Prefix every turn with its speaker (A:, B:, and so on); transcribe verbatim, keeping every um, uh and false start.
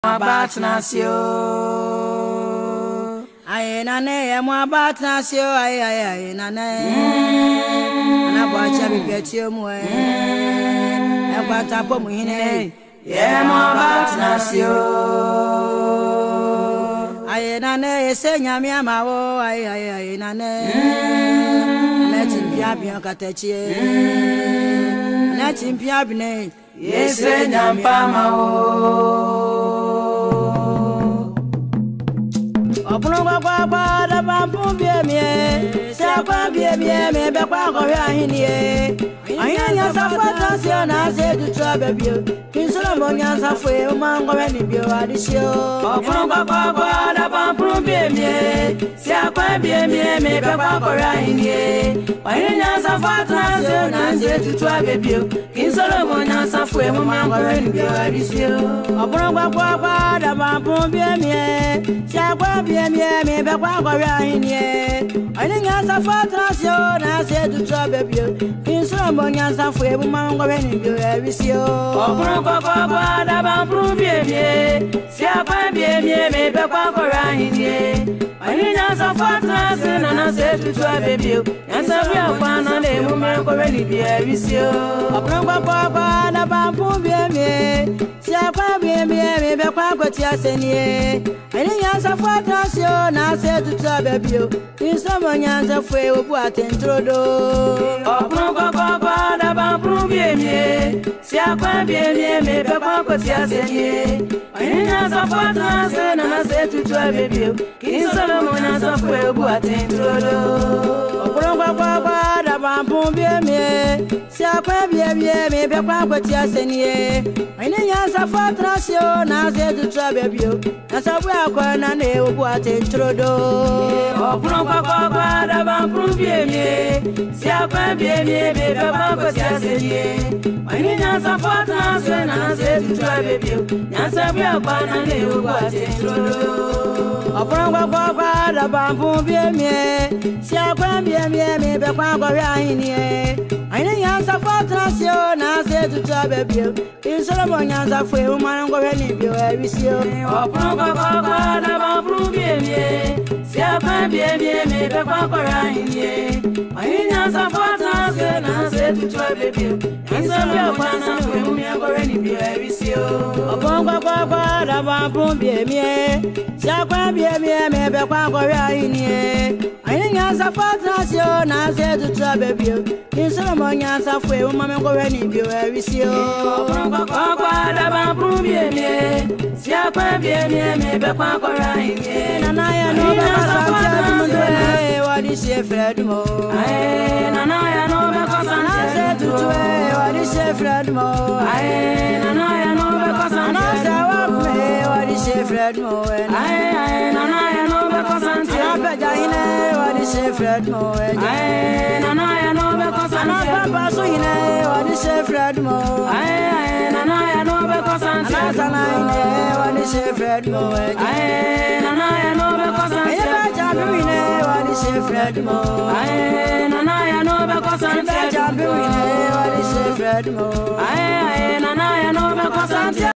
A: About Nasio, I nane, I'm about Nasio, I, I, nane, and I watch every get you more. And what up on me, yeah, I'm about Nasio. I nane, say, Yamma, I, I, nane, let him be up your catachi, let him be up name, yes, Yampama. Opuno kwa kwa kwa da bampu bie mie se kwa bie mie me be kwa kwa ya hinie anya nya sa fa transio na se du tra be bio kinsolo mo nya sa fue o man kwa ni bio adisio opuno kwa kwa kwa da bampu bie mie se kwa bie mie me be kwa kwa ya hinie anya nya sa fa transio na se du tra be bio kinsolo mo nya sa fue o man kwa ni bio adisio opuno kwa kwa kwa da bampu bie mie se kwa bie me me be kwa kwa ya hinie ani nya sa fa transio na se du tra be bio kinso mo nya sa fu e bu ma ngwa ni bio e wisio okuru kwa kwa kwa da ba pru bie bie se apa bie bie me be kwa kwa ya hinie ani nya sa fa transio na na se du tra be bio nya sa fu ya kwa na le mu me kwa ni bio e wisio okuru kwa kwa kwa da ba pru bie bie se apa bie bie me be kwa kwa ti asenie ani nya sa fa transio na se tu tra bebio inso mo nyanza fue obu atentrodo okuru kwa kwa kwa da ba pru bie mie si akwa bie mie me be kwa kwa ti asenie ani nyanza fa transio na se tu tra bebio inso mo nyanza fue obu atentrodo okuru kwa kwa kwa da ba pru bie mie si akwa bie bie me be kwa kwa ti asenie ani nyanza fa transio na se tu tra bebio asa bu akwa na ne obu atentrodo okuru kwa kwa kwa da ba pru bie mie si akwa bie mie me be kwa kwa ti asenie ani nyanza fa transio na se tu tra bebio nyanza bu akwa na ne obu atentrodo okuru kwa kwa kwa da ba pru bie mie si akwa bie mie me be kwa kwa ya hinie ani nyanza fa transio na se tu tra bebio insolo mo nyanza fue o man ngwa ni bio e wisio okuru kwa kwa kwa da ba pru bie mie si akwa bie mie me be kwa kwa ya hinie ani nyanza fa transio na se tu tra bebio nyanza bio kwa na fue o man ngwa ni bio e wisio okuru kwa kwa kwa da ba pru bie mie si akwa bie mie me be kwa kwa ya hinie ani nyanza fa transio na se tu tra bebio insolo mo nyanza fue o man ngwa ni bio e wisio okuru kwa kwa kwa da ba pru bie mie si akwa bie mie me be kwa kwa ya hinie nana ya no be kasante tumwe wadi she Fred mo ae nana ya no be kasante tutwe wadi she Fred mo ae nana ya no be kasante na se wa me wadi she Fred mo ae ae nana ya no be kasante na be jahine wadi she Fred mo ae nana ya no be kasante na papa so hine wadi she Fred mo ae ae nana ya no be kasante na sana hine wadi she Fred mo ae nana ya no be kasante e ba jabu hine wadi she Fred mo ae nana ya no be kasante e ba jabu hine wadi she Fred mo ae ae nana ya no be kasante